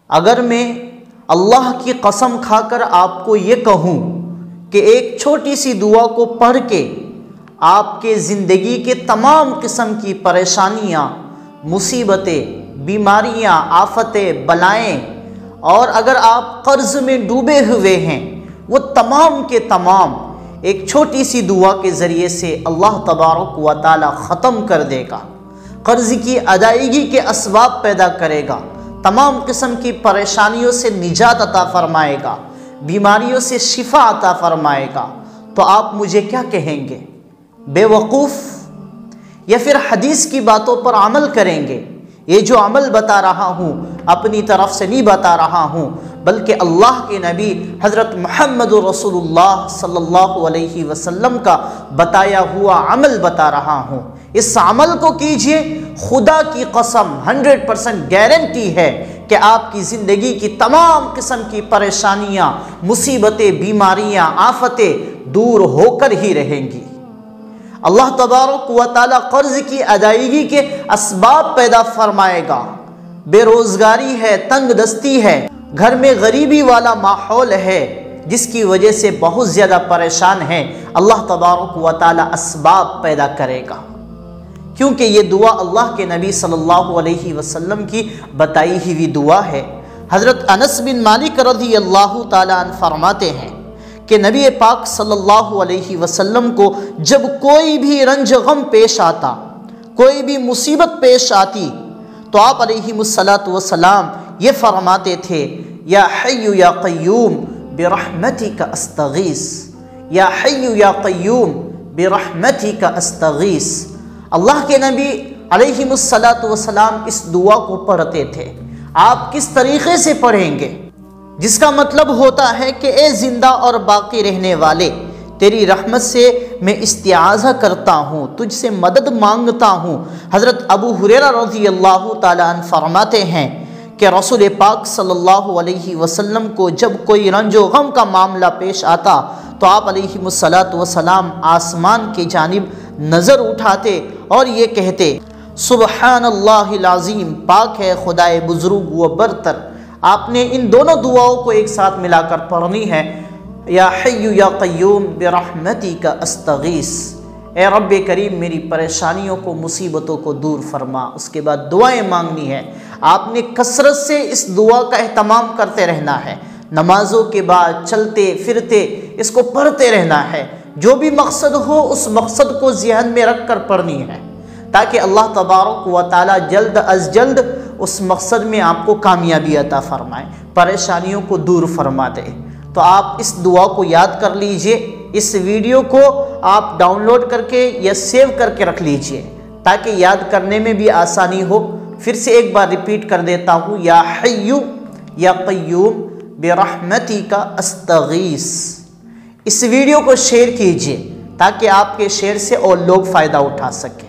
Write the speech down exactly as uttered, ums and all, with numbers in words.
اگر میں اللہ کی قسم کھا کر آپ کو یہ کہوں کہ ایک چھوٹی سی دعا کو پڑھ کے آپ کے زندگی کے تمام قسم کی پریشانیاں، مصیبتیں، بیماریاں، آفتیں، بلائیں، اور اگر آپ قرض میں ڈوبے ہوئے ہیں وہ تمام کے تمام ایک چھوٹی سی دعا کے ذریعے سے اللہ تبارک و تعالی ختم کر دے گا، قرض کی ادائیگی کے اسباب پیدا کرے گا، تمام قسم کی پریشانیوں سے نجات عطا فرمائے گا، بیماریوں سے شفا عطا فرمائے گا، تو آپ مجھے کیا کہیں گے؟ بے وقوف؟ یا پھر حدیث کی باتوں پر عمل کریں گے؟ یہ جو عمل بتا رہا ہوں اپنی طرف سے نہیں بتا رہا ہوں، بلکہ اللہ کے نبی حضرت محمد رسول اللہ صلی اللہ علیہ وسلم کا بتایا ہوا عمل بتا رہا ہوں۔ اس عمل کو کیجئے، خدا کی قسم ہنڈریڈ پرسنٹ گارنٹی ہے کہ آپ کی زندگی کی تمام قسم کی پریشانیاں، مصیبتیں، بیماریاں، آفتیں دور ہو کر ہی رہیں گی۔ اللہ تبارک و تعالی قرض کی ادائیگی کے اسباب پیدا فرمائے گا۔ بے روزگاری ہے، تنگ دستی ہے، گھر میں غریبی والا ماحول ہے جس کی وجہ سے بہت زیادہ پریشان ہیں، اللہ تبارک و تعالی اسباب پیدا کرے گا، کیونکہ یہ دعا اللہ کے نبی صلی اللہ علیہ وسلم کی بتائی ہوئی دعا ہے۔ حضرت انس بن مالک رضی اللہ تعالی عنہ فرماتے ہیں کہ نبی پاک صلی اللہ علیہ وسلم کو جب کوئی بھی رنج غم پیش آتا، کوئی بھی مصیبت پیش آتی، تو آپ علیہ الصلاۃ والسلام یہ فرماتے تھے، یا حی یا قیوم برحمتک استغیث، یا حی یا قیوم برحمتک استغیث۔ اللہ کے نبی علیہ الصلاۃ والسلام اس دعا کو پڑھتے تھے۔ آپ کس طریقے سے پڑھیں گے؟ جس کا مطلب ہوتا ہے کہ اے زندہ اور باقی رہنے والے، تیری رحمت سے میں استعاذہ کرتا ہوں، تجھ سے مدد مانگتا ہوں۔ حضرت ابو ہریرہ رضی اللہ تعالیٰ عنہ فرماتے ہیں کہ رسول پاک صلی اللہ علیہ وسلم کو جب کوئی رنج و غم کا معاملہ پیش آتا تو آپ علیہ الصلاۃ والسلام آسمان کی جانب نظر اٹھاتے اور یہ کہتے، سبحان اللہ العظیم، پاک ہے خدائے بزرگ و برتر۔ آپ نے ان دونوں دعاؤں کو ایک ساتھ ملا کر پڑھنی ہے، یا حی یا قیوم برحمتک استغیث، اے رب کریم میری پریشانیوں کو، مصیبتوں کو دور فرما۔ اس کے بعد دعائیں مانگنی ہے۔ آپ نے کثرت سے اس دعا کا اہتمام کرتے رہنا ہے، نمازوں کے بعد چلتے پھرتے اس کو پڑھتے رہنا ہے۔ جو بھی مقصد ہو اس مقصد کو ذہن میں رکھ کر پڑھنی ہے، تاکہ اللہ تبارک و تعالی جلد از جلد اس مقصد میں آپ کو کامیابی عطا فرمائے، پریشانیوں کو دور فرما دے۔ تو آپ اس دعا کو یاد کر لیجئے، اس ویڈیو کو آپ ڈاؤن لوڈ کر کے یا سیو کر کے رکھ لیجئے تاکہ یاد کرنے میں بھی آسانی ہو۔ پھر سے ایک بار ریپیٹ کر دیتا ہوں، یا حی یا قیوم برحمتک استغیث۔ اس ویڈیو کو شیئر کیجئے تاکہ آپ کے شیئر سے اور لوگ فائدہ اٹھا سکیں۔